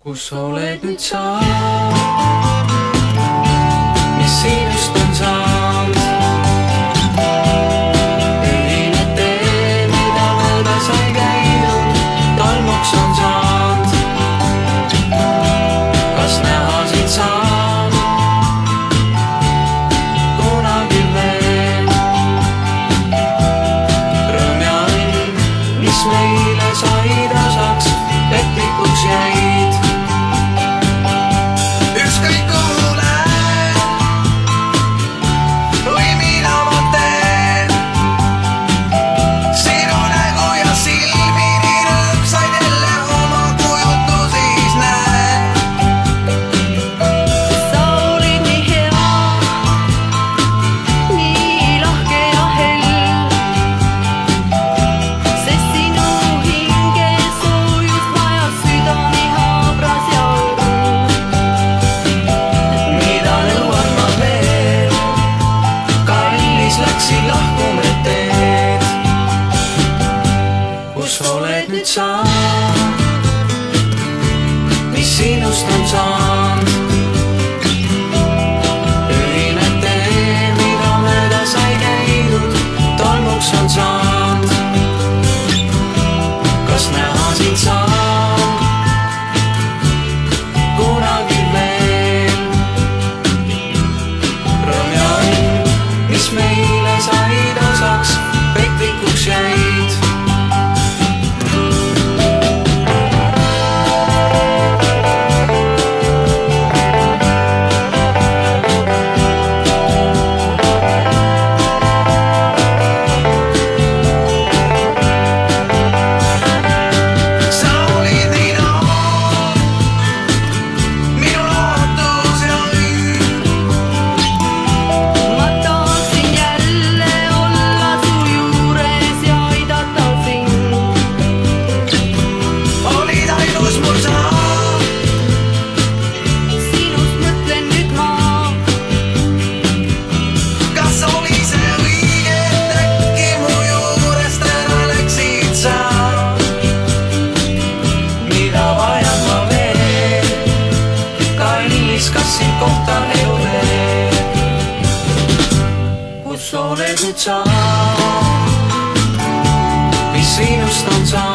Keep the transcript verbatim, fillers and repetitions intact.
kus oled nüüd sa, mis sinust on saanud? Ühine tee, mida mööda sai käidud, tolmuks on saanud. Kas näha sind saab kunagi veel? Rõõm ja õnn, mis meile said osaks, petlikuks jäid. Kus oled nüüd sa, mis sinust on saanud? Ühine tee, mida mööda sai käidud, tolmuks on saanud. Kas näha sind saab kunagi veel? Rõõm ja õnn, mis meile said osaks, petlikuks jäid. Kas sind kohtan elu veel? Kus oled nüüd sa, mis sinust on saanud?